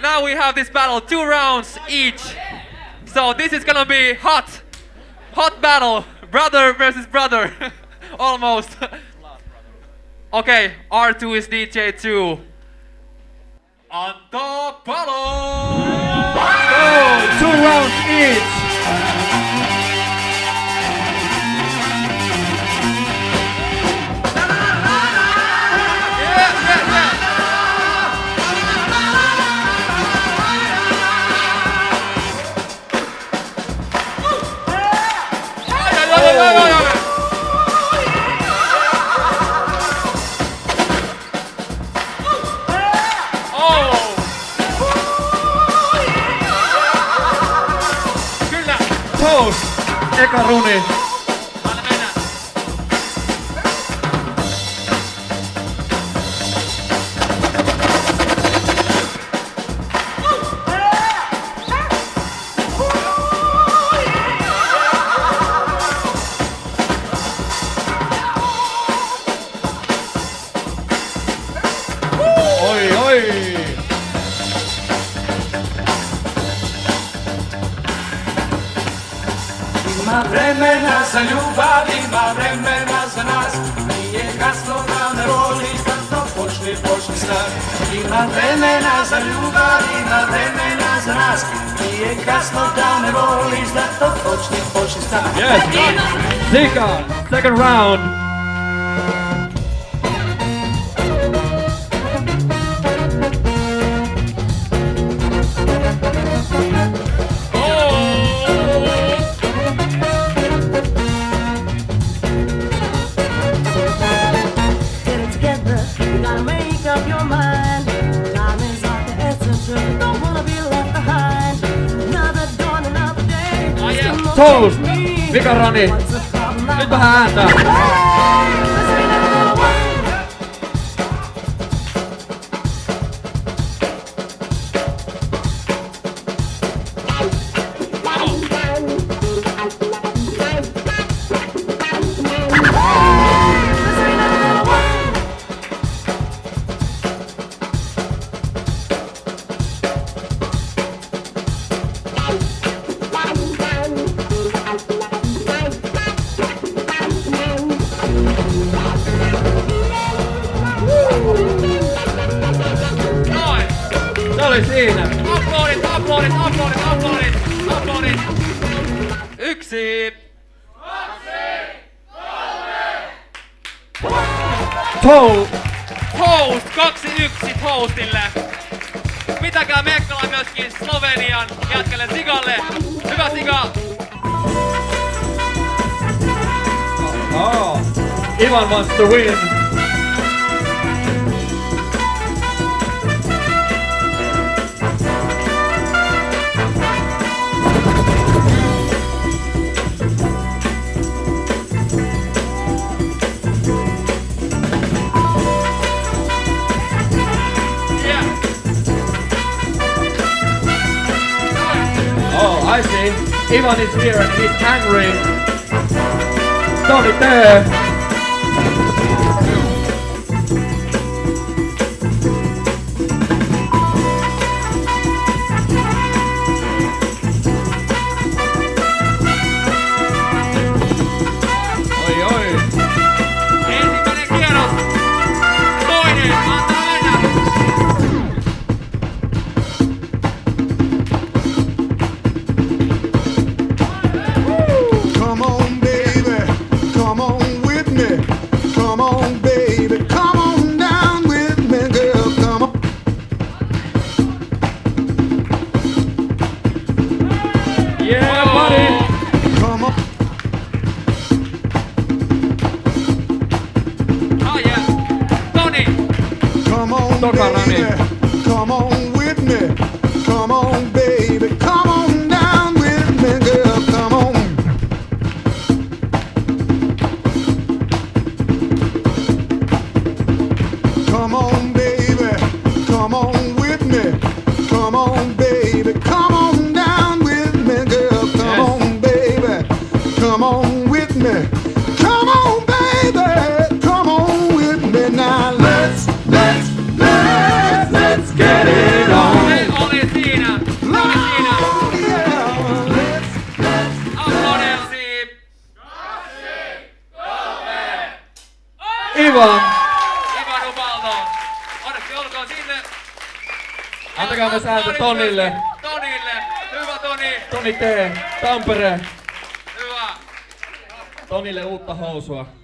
Now we have this battle, 2 rounds each. So this is gonna be hot battle, brother versus brother, almost. Okay, R2 is DJ2. Anto Palo! Go, 2 rounds each. Toast, eka runi. Oi, oi. Ima vremena za ljubav, ima vremena za nas. Nije kasno da ne voliš, da to počni sad. Ima vremena za ljubav, ima vremena za nas. Nije kasno da ne voliš, da to počni sad. Yes, Ziga, second round. Toast, vikarani. Nyt vähän ääntä. Oli siinä. Aplodit. 1, 2, 3. Toast 2-1 Toastille. Pitäkää Mekkala myöskin Slovenian jätkelle Zigalle. Hyvä Ziga! Oh, Ivan wants to win. Oh, I see. Ivan is here and he's angry. Stop it there. Oi, oi. Ensimmäinen kierros. Toinen, antaa mennä. Come on, baby, come on with Ivan. Ivan Ubaldo. Onneksi olkoon sinne. Antakaa myös ääntä Tonille. Tonille. Hyvä Toni. Toni T. Tampere. Hyvä. Tonille uutta housua.